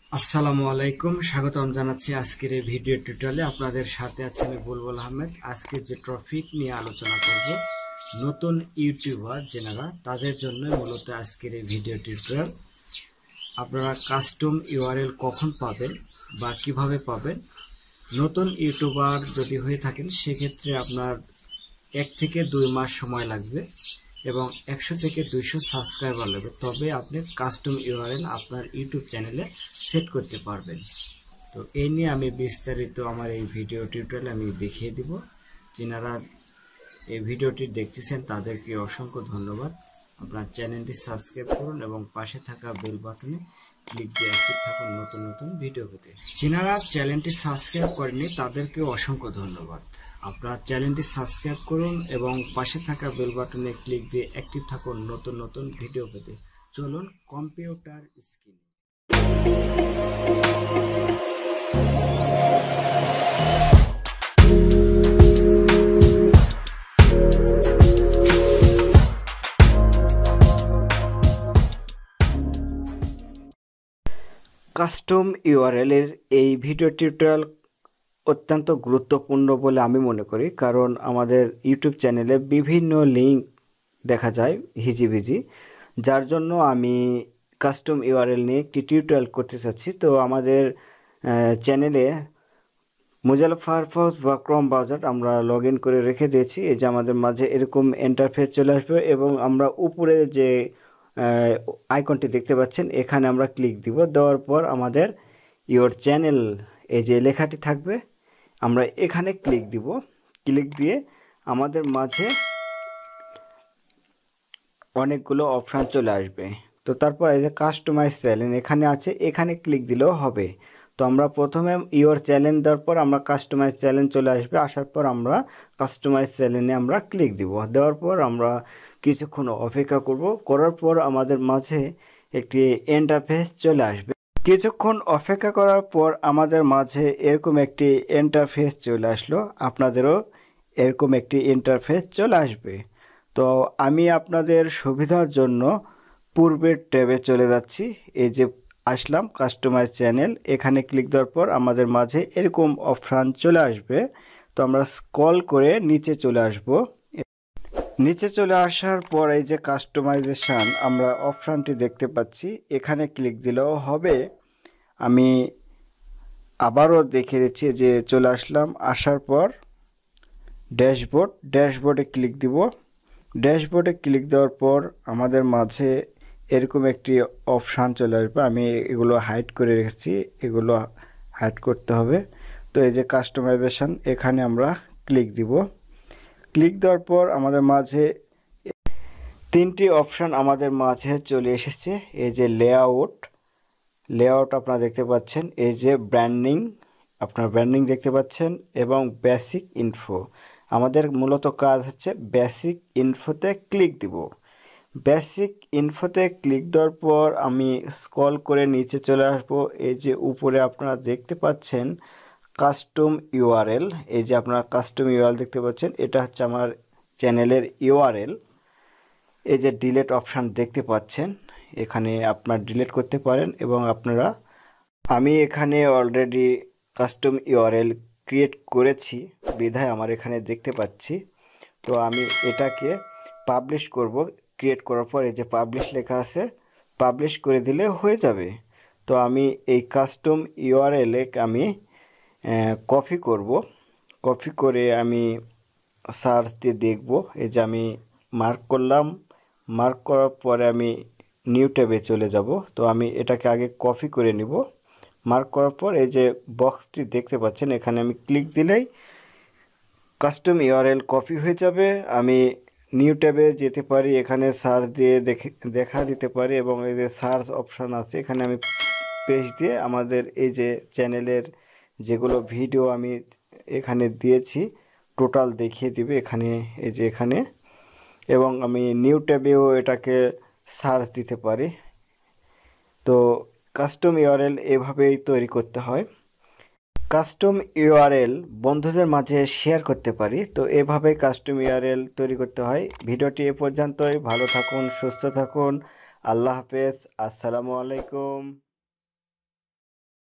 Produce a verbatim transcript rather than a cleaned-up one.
আসসালামু আলাইকুম, স্বাগতম জানাচ্ছি আজকের এই ভিডিও টিউটোরিয়ালে। আপনাদের সাথে আছে আমি বুলবুল আহমেদ। আজকে যে টপিক নিয়ে আলোচনা করব, নতুন ইউটিউবার যারা তাদের জন্য মূলত আজকের এই ভিডিও টিউটোরিয়াল। আপনারা কাস্টম ইউআরএল কখন পাবেন বা কিভাবে পাবেন। নতুন ইউটিউবার যদি হয়ে থাকেন সেক্ষেত্রে আপনার এক থেকে দুই মাস সময় লাগবে এবং একশো থেকে দুইশো সাবস্ক্রাইবার লাগবে, তবে আপনি কাস্টম ইউআরএল আপনার ইউটিউব চ্যানেলে সেট করতে পারবেন। তো এই নিয়ে আমি বিস্তারিত আমার এই ভিডিও টিউটোরিয়ালে আমি দেখিয়ে দিব। যিনারা এই ভিডিওটি দেখতেছেন তাদেরকে অসংখ্য ধন্যবাদ। আপনার চ্যানেলটি সাবস্ক্রাইব করুন এবং পাশে থাকা বেল বাটনে ক্লিক দিয়ে অ্যাক্টিভ থাকুন নতুন নতুন ভিডিও পেতে। যিনারা চ্যানেলটি সাবস্ক্রাইব করেননি তাদেরকেও অসংখ্য ধন্যবাদ। আপনার চ্যানেলটি সাবস্ক্রাইব করুন এবং পাশে থাকা বেল বাটনে ক্লিক দিয়ে অ্যাক্টিভ থাকুন নতুন নতুন ভিডিও পেতে। চলুন কম্পিউটার স্ক্রিনে। কাস্টম ইউআরএল এর এই ভিডিও টিউটোরিয়াল অত্যন্ত গুরুত্বপূর্ণ বলে আমি মনে করি, কারণ আমাদের ইউটিউব চ্যানেলে বিভিন্ন লিঙ্ক দেখা যায় হিজিবিজি, যার জন্য আমি কাস্টম ইউআরএল নিয়ে একটি টিউটোরিয়াল করতে চাচ্ছি। তো আমাদের চ্যানেলে মোজিলা ফায়ারফক্স বা ক্রোম ব্রাউজার আমরা লগ ইন করে রেখে দিয়েছি। এই যে আমাদের মাঝে এরকম ইন্টারফেস চলে আসবে এবং আমরা উপরে যে আইকনটি দেখতে পাচ্ছেন এখানে আমরা ক্লিক দিব। দেওয়ার পর আমাদের ইওর চ্যানেল এই যে লেখাটি থাকবে, আমরা এখানে ক্লিক দিব। ক্লিক দিয়ে আমাদের মাঝে অনেকগুলো অপশান চলে আসবে। তো তারপর এই যে কাস্টমাইজ চ্যানেল এখানে আছে, এখানে ক্লিক দিলেও হবে। তো আমরা প্রথমে ইওর চ্যানেল দেওয়ার পর আমরা কাস্টমাইজ চ্যানেল চলে আসবে। আসার পর আমরা কাস্টমাইজ চ্যানেলে আমরা ক্লিক দিব। দেওয়ার পর আমরা কিছুক্ষণ অপেক্ষা করব। করার পর আমাদের মাঝে একটি ইন্টারফেস চলে আসবে। কিছুক্ষণ অপেক্ষা করার পর আমাদের মাঝে এরকম একটি ইন্টারফেস চলে আসলো। আপনাদেরও এরকম একটি ইন্টারফেস চলে আসবে। তো আমি আপনাদের সুবিধার জন্য পূর্বের ট্যাবে চলে যাচ্ছি। এই যে আসলাম কাস্টমাইজ চ্যানেল, এখানে ক্লিক দেওয়ার পর আমাদের মাঝে এরকম অপশান চলে আসবে। তো আমরা স্ক্রল করে নিচে চলে আসব। নিচে চলে আসার পর এই যে কাস্টমাইজেশন আমরা অপশানটি দেখতে পাচ্ছি, এখানে ক্লিক দিলেও হবে। আমি আবারও দেখিয়ে দিচ্ছি যে চলে আসলাম। আসার পর ড্যাশবোর্ড ড্যাশবোর্ডে ক্লিক দিব। ড্যাশবোর্ডে ক্লিক দেওয়ার পর আমাদের মাঝে এরকম একটি অপশান চলে আসবে। আমি এগুলো হাইড করে রেখেছি, এগুলো হাইড করতে হবে। তো এই যে কাস্টমাইজেশন এখানে আমরা ক্লিক দিব। ক্লিক দেওয়ার পর আমাদের মাঝে তিনটি অপশান আমাদের মাঝে চলে এসেছে। এই যে লেআউট লেআউট আপনারা দেখতে পাচ্ছেন, এই যে ব্র্যান্ডিং আপনার ব্র্যান্ডিং দেখতে পাচ্ছেন এবং বেসিক ইনফো। আমাদের মূলত কাজ হচ্ছে বেসিক ইনফোতে ক্লিক দিব। বেসিক ইনফোতে ক্লিক দেওয়ার পর আমি স্ক্রল করে নিচে চলে আসব। এই যে উপরে আপনারা দেখতে পাচ্ছেন কাস্টম ইউআরএল, এই যে আপনারা কাস্টম ইউআরএল দেখতে পাচ্ছেন, এটা হচ্ছে আমার চ্যানেলের ইউআরএল। এই যে ডিলিট অপশান দেখতে পাচ্ছেন, এখানে আপনারা ডিলিট করতে পারেন এবং আপনারা আমি এখানে অলরেডি কাস্টম ইউআরএল ক্রিয়েট করেছি বিধায় আমার এখানে দেখতে পাচ্ছি। তো আমি এটাকে পাবলিশ করব। ক্রিয়েট করার পর এই যে পাবলিশ লেখা আছে, পাবলিশ করে দিলে হয়ে যাবে। তো আমি এই কাস্টম ইউআরএলে আমি কপি করব। কপি করে আমি সার্চ দিয়ে দেখব। এই যে আমি মার্ক করলাম। মার্ক করার পরে আমি নিউ ট্যাবে চলে যাব। তো আমি এটাকে আগে কপি করে নিব। মার্ক করার পর এই যে বক্সটি দেখতে পাচ্ছেন, এখানে আমি ক্লিক দিলেই কাস্টম ইউআরএল কপি হয়ে যাবে। আমি নিউ ট্যাবে যেতে পারি, এখানে সার্চ দিয়ে দেখে দেখা দিতে পারি এবং এই যে সার্চ অপশান আছে এখানে আমি পেজ দিয়ে আমাদের এই যে চ্যানেলের যেগুলো ভিডিও আমি এখানে দিয়েছি টোটাল দেখিয়ে দিবে এখানে, এই যে এখানে। এবং আমি নিউ ট্যাবেও এটাকে সার্চ দিতে পারি। তো কাস্টম ইউআরএল এভাবেই তৈরি করতে হয়। কাস্টম ইউআরএল বন্ধুদের মাঝে শেয়ার করতে পারি। তো এভাবে কাস্টম ইউআরএল তৈরি করতে হয়। ভিডিওটি এ পর্যন্তই। ভালো থাকুন, সুস্থ থাকুন। আল্লাহ হাফেজ, আসসালামু আলাইকুম।